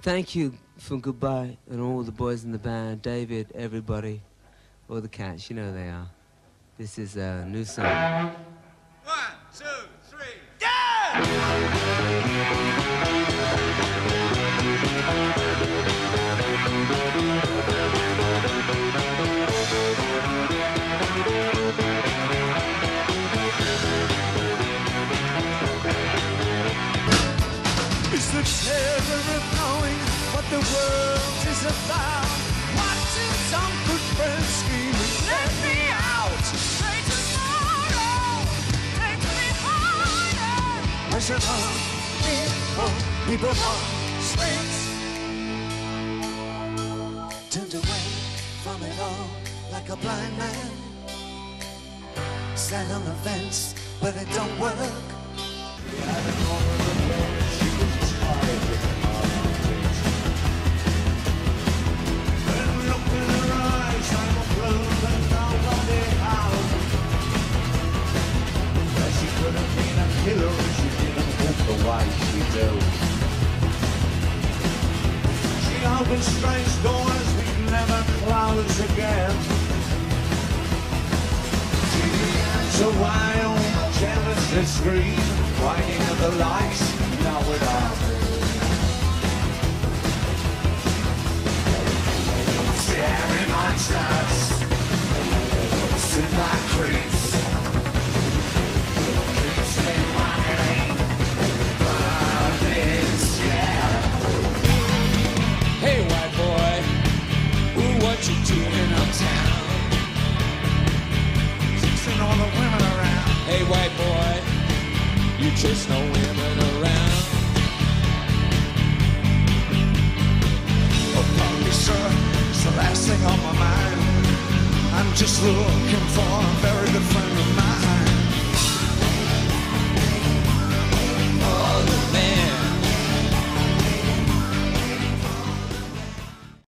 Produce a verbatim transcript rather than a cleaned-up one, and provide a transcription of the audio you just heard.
Thank you for goodbye and all the boys in the band, David, everybody, all the cats, you know they are. This is a new song. One, two, three, go! It's the terror of knowing what the world is about. Watching some good friends screaming, let me out! Say tomorrow, take me higher. I said, oh, people, people want space. Turned away from it all like a blind man. Sat on the fence, but it don't work. She opens strange doors we never close again. She began to wail, jealously scream, winding at the lights, now without scary monsters, sit like creeps. Hey, white boy, ooh, what you doing uptown? Chasing all the women around. Hey, white boy, you chase no women around. Oh, pardon me, sir, it's the last thing on my mind. I'm just looking for a very good friend.